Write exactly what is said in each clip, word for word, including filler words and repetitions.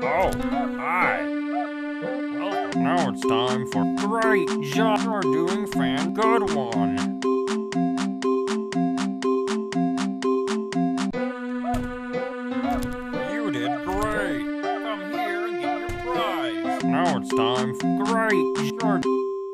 Oh, hi. Well, now it's time for great job. You're doing fan good one. You did great. Come here and get your prize. Now it's time for great job.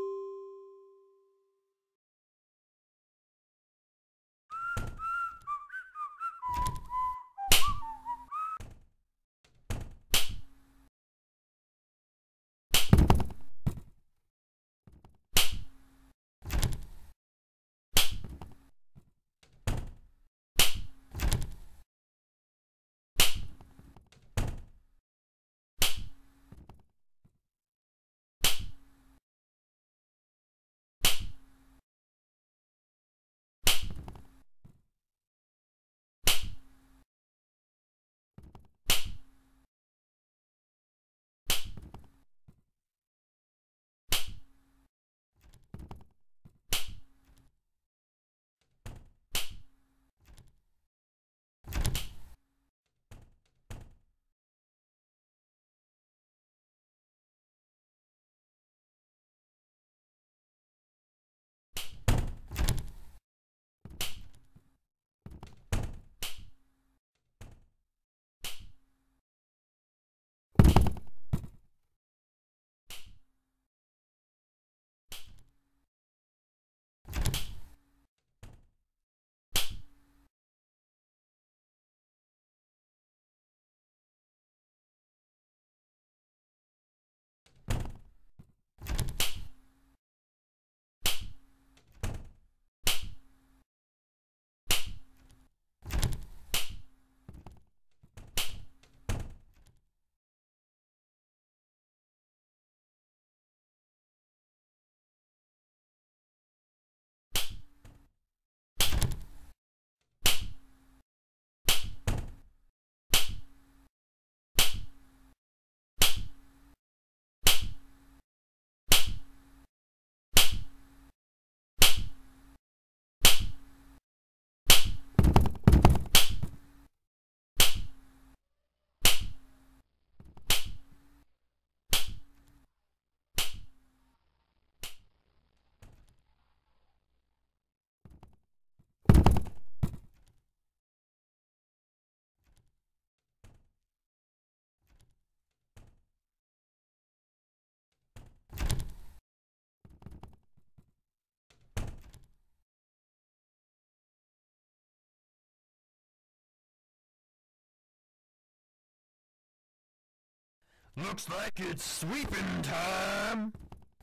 Looks like it's sweeping time.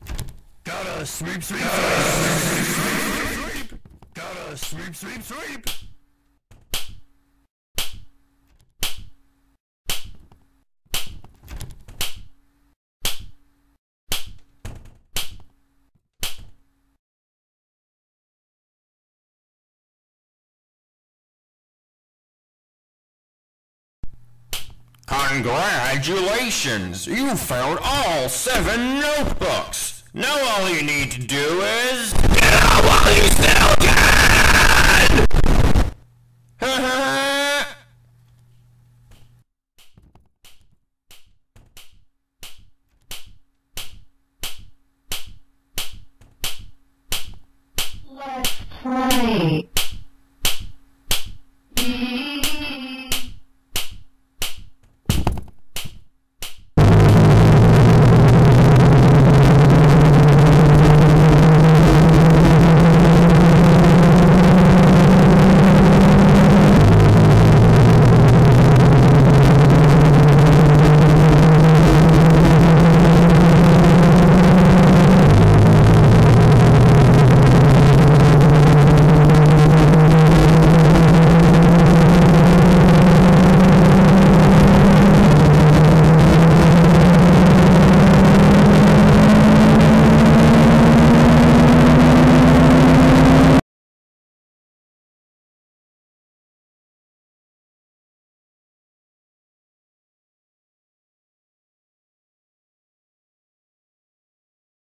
Gotta sweep, sweep, sweep, sweep, sweep, sweep. Gotta sweep, sweep, sweep. Congratulations! You found all seven notebooks! Now all you need to do is... get out while you still can! Let's play.